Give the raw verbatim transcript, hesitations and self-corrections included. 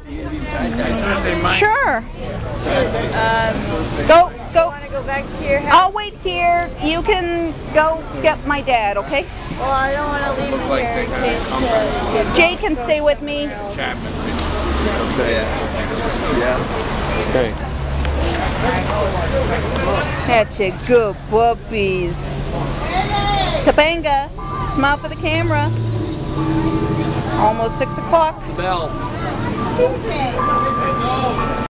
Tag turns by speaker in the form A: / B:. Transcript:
A: Sure.
B: Um,
A: Go, go.
B: want to go back to your house?
A: I'll wait here. You can go get my dad, okay?
B: Well, I don't want to leave him here in case uh,
A: Jay can stay with me.
C: Yeah. Yeah.
D: Okay.
A: That's a good puppies. Topanga, smile for the camera. Almost six o'clock.
C: Bell.